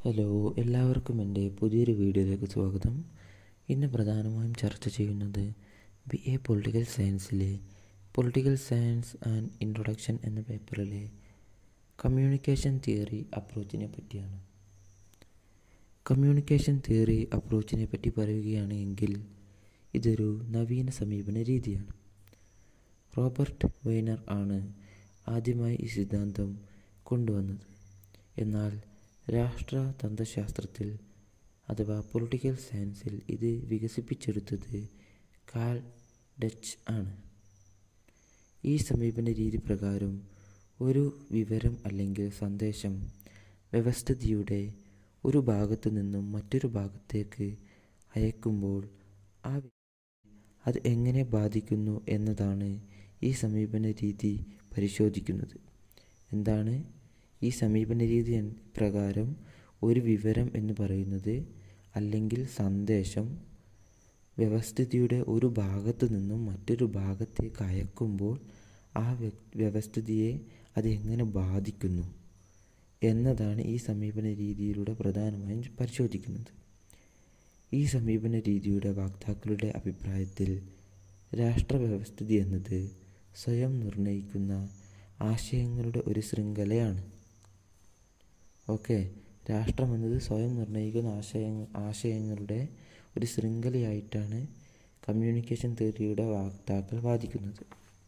Hello, എല്ലാവർക്കും എൻ്റെ പുതിയൊരു വീഡിയോയിലേക്ക് സ്വാഗതം. ഇന്ന് പ്രധാനമായും ചർച്ച ചെയ്യുന്നത് BA പൊളിറ്റിക്കൽ സയൻസിലെ പൊളിറ്റിക്കൽ സയൻസ് ആൻഡ് ഇൻട്രൊഡക്ഷൻ എന്ന പേപ്പറിലെ കമ്മ്യൂണിക്കേഷൻ തിയറി അപ്രോച്ചിനെ പറ്റിയാണ്. കമ്മ്യൂണിക്കേഷൻ തിയറി അപ്രോച്ചിനെ പറ്റി പറയുകയാണെങ്കിൽ ഇതൊരു നവീന സമീപന രീതിയാണ്. റോബർട്ട് വെയ്നർ ആണ് ആദ്യമായി ഈ സിദ്ധാന്തം കൊണ്ടുവന്നത്. എന്നാൽ രാഷ്ട്രതന്ത്രശാസ്ത്രത്തിൽ അഥവാ പൊളിറ്റിക്കൽ സയൻസിൽ ഇത് വികസിപ്പിച്ചെടുത്തത് കാൾ ഡച്ച് ആണ്. ഈ സമീപന രീതി പ്രകാരം ഒരു വിവരം അല്ലെങ്കിൽ സന്ദേശം വ്യവസ്ഥിതിയുടെ ഒരു ഭാഗത്തു നിന്നും മറ്റൊരു ഭാഗത്തേക്ക് അയക്കുമ്പോൾ അത് എങ്ങനെ ബാധിക്കുന്നു എന്നതാണ് ഈ സമീപന രീതി പരിശോധിക്കുന്നത്. എന്താണ് ഈ സമീപന രീതി പ്രകാരം ഒരു വിവരം എന്ന് പറയുന്നത് അല്ലെങ്കിൽ സന്ദേശം വ്യവസ്ഥിതിയുടെ ഒരു ഭാഗത്തു നിന്നും മറ്റൊരു ഭാഗത്തേക്ക് അയക്കുമ്പോൾ ആ വ്യവസ്ഥിതിയെ അത് എങ്ങനെ ബാധിക്കുന്നു എന്നതാണ് ഈ സമീപന രീതിയിലൂടെ പ്രധാനമായും പരിശോധിക്കുന്നത്. ഈ സമീപന രീതിയുടെ വക്താക്കളുടെ അഭിപ്രായത്തിൽ രാഷ്ട്രവ്യവസ്ഥിതി എന്നത് സ്വയം നിർണ്ണയിക്കുന്ന ആശയങ്ങളുടെ ഒരു ശൃംഖലയാണ്. രാഷ്ട്രം എന്നത് സ്വയം നിർണ്ണയിക്കുന്ന ആശയങ്ങളുടെ ഒരു ശൃംഖലയായിട്ടാണ് കമ്മ്യൂണിക്കേഷൻ തിയറിയുടെ വക്താക്കൾ വാദിക്കുന്നത്.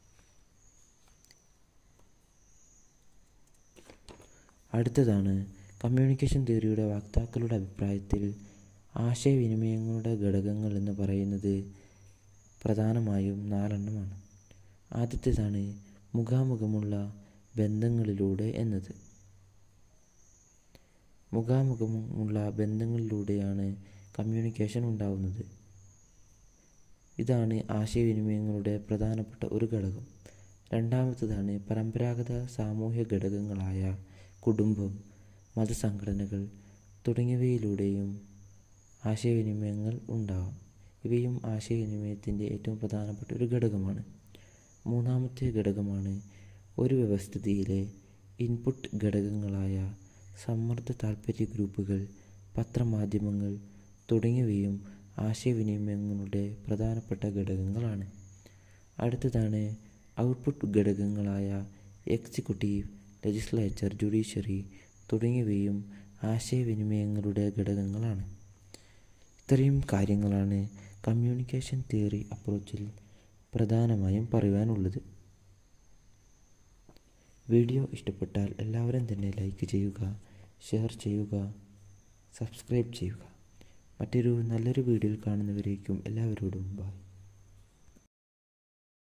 അടുത്തതാണ് കമ്മ്യൂണിക്കേഷൻ തിയറിയുടെ വക്താക്കളുടെ അഭിപ്രായത്തിൽ ആശയവിനിമയങ്ങളുടെ ഘടകങ്ങൾ എന്ന് പറയുന്നത് പ്രധാനമായും 4 എണ്ണമാണ്. ആദ്യത്തേതാണ് മുഖാമുഖമുള്ള ബന്ധങ്ങളിലൂടെ എന്നത്. മുഖാമുഖമുള്ള ബന്ധങ്ങളിലൂടെയാണ് കമ്മ്യൂണിക്കേഷൻ ഉണ്ടാവുന്നത്. ഇതാണ് ആശയവിനിമയങ്ങളുടെ പ്രധാനപ്പെട്ട ഒരു ഘടകം. രണ്ടാമത്തേതാണ് പരമ്പരാഗത സാമൂഹ്യ ഘടകങ്ങളായ കുടുംബം, മതസംഘടനകൾ തുടങ്ങിയവയിലൂടെയും ആശയവിനിമയങ്ങൾ ഉണ്ടാവാം. ഇവയും ആശയവിനിമയത്തിൻ്റെ ഏറ്റവും പ്രധാനപ്പെട്ട ഒരു ഘടകമാണ്. മൂന്നാമത്തെ ഘടകമാണ് ഒരു വ്യവസ്ഥിതിയിലെ ഇൻപുട്ട് ഘടകങ്ങളായ സമ്മർദ്ദ താൽപര്യ ഗ്രൂപ്പുകൾ, പത്രമാധ്യമങ്ങൾ തുടങ്ങിയവയും ആശയവിനിമയങ്ങളുടെ പ്രധാനപ്പെട്ട ഘടകങ്ങളാണ്. അടുത്തതാണ് ഔട്ട്പുട്ട് ഘടകങ്ങളായ എക്സിക്യൂട്ടീവ്, ലെജിസ്ലേച്ചർ, ജുഡീഷ്യറി തുടങ്ങിയവയും ആശയവിനിമയങ്ങളുടെ ഘടകങ്ങളാണ്. ഇത്രയും കാര്യങ്ങളാണ് കമ്മ്യൂണിക്കേഷൻ തിയറി അപ്രോച്ചിൽ പ്രധാനമായും പറയുവാനുള്ളത്. വീഡിയോ ഇഷ്ടപ്പെട്ടാൽ എല്ലാവരും തന്നെ ലൈക്ക് ചെയ്യുക, ഷെയർ ചെയ്യുക, സബ്സ്ക്രൈബ് ചെയ്യുക. മറ്റൊരു നല്ലൊരു വീഡിയോയിൽ കാണുന്നവരേക്കും എല്ലാവരോടും ബൈ.